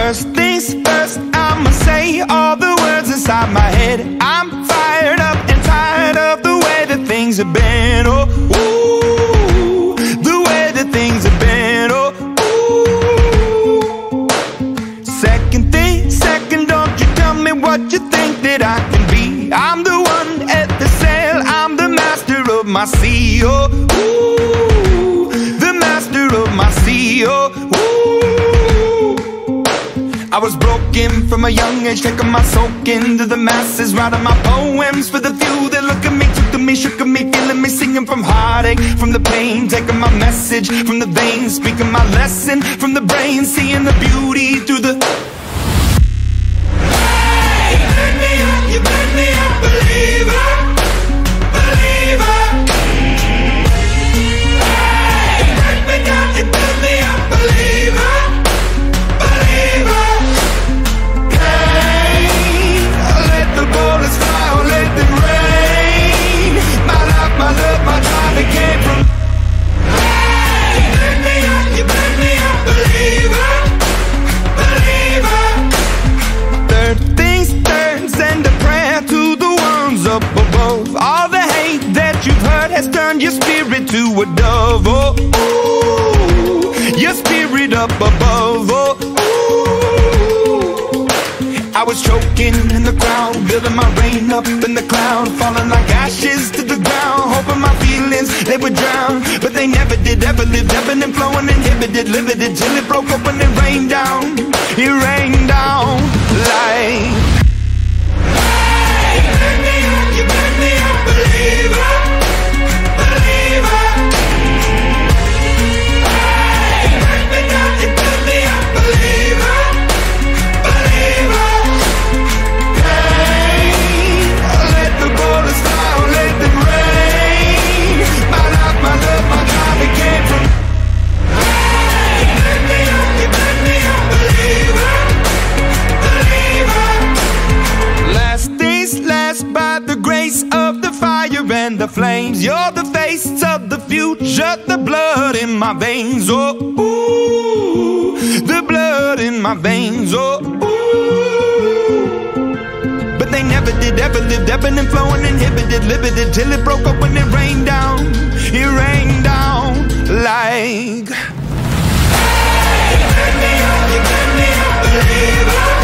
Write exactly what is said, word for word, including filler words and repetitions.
First things first, I'ma say all the words inside my head. I'm fired up and tired of the way that things have been. Oh, ooh, the way that things have been. Oh, ooh. Second thing, second, don't you tell me what you think that I can be. I'm the one at the sail, I'm the master of my sea. Oh, ooh, the master of my sea. Oh, ooh. I was broken from a young age, taking my soak into the masses, writing my poems for the few that look at me, took to me, shook at me, feeling me, singing from heartache, from the pain, taking my message from the veins, speaking my lesson from the brain, seeing the beauty through the... Hey, you burn me up, you burn me up, believer, believer. Hey, you burn me down, you burn me up, believer, believer. Hey, let the bullets fly or let them rain. My life, my love, my time, it came from... Hey, you burn me up, you burn me up, believer, believer. Third things third, send a prayer to the ones up above. All the hate that you've heard has turned your spirit to a dove. Oh, ooh, your spirit up above. Oh, ooh. I was choking in the crowd, building my rain up in the cloud, falling like ashes to the ground, hoping my feelings, they would drown. But they never did, ever lived, ebbing and flowing, inhibited, limited, till it broke open and rained down. It rained down like... Hey, you burn me up, you burn me up, believer, believer. Hey, you burn me down, you burn me up, believer, believer. Hey, let the bullets fly or let them rain. My life, my love, my time, it came from... Hey, you burn me up, you burn me up, believer, believer. Last things last, by the grace of the fire and the flames. You're the face of the future, the blood in my veins. Oh, ooh, the blood in my veins. Oh, ooh. But they never did, ever lived, ebbing and flowing, inhibited, limited, till it broke up when it rained down. It rained down like... Hey, you burn me up, you burn me up, believer.